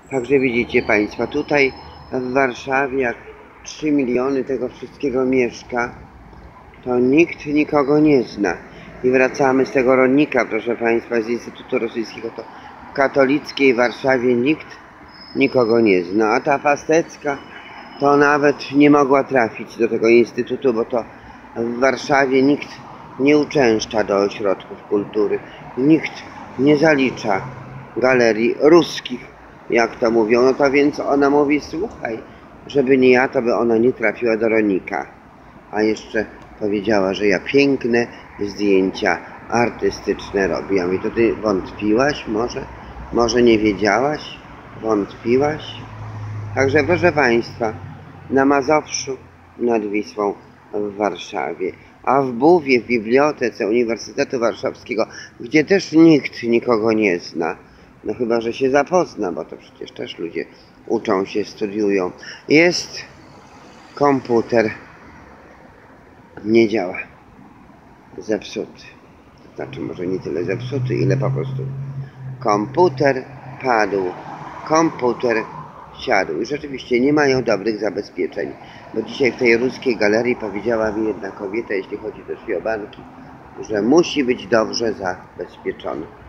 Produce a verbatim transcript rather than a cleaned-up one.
Także widzicie Państwo, tutaj w Warszawie jak trzy miliony tego wszystkiego mieszka, to nikt nikogo nie zna. I wracamy z tego rolnika, proszę Państwa, z Instytutu Rosyjskiego, to w katolickiej Warszawie nikt nikogo nie zna, a ta Pastecka to nawet nie mogła trafić do tego instytutu, bo to w Warszawie nikt nie uczęszcza do ośrodków kultury, nikt nie zalicza galerii ruskich, jak to mówią. No to więc ona mówi, słuchaj, żeby nie ja, to by ona nie trafiła do rolnika. A jeszcze powiedziała, że ja piękne zdjęcia artystyczne robię. Ja mówię, to ty wątpiłaś może? Może nie wiedziałaś? Wątpiłaś? Także proszę Państwa, na Mazowszu nad Wisłą w Warszawie, a w Buwie, w Bibliotece Uniwersytetu Warszawskiego, gdzie też nikt nikogo nie zna, no chyba że się zapozna, bo to przecież też ludzie uczą się, studiują, jest komputer, nie działa, zepsuty. To znaczy może nie tyle zepsuty, ile po prostu komputer padł, komputer siadł. I rzeczywiście nie mają dobrych zabezpieczeń, bo dzisiaj w tej ruskiej galerii powiedziała mi jedna kobieta, jeśli chodzi też o banki, że musi być dobrze zabezpieczony.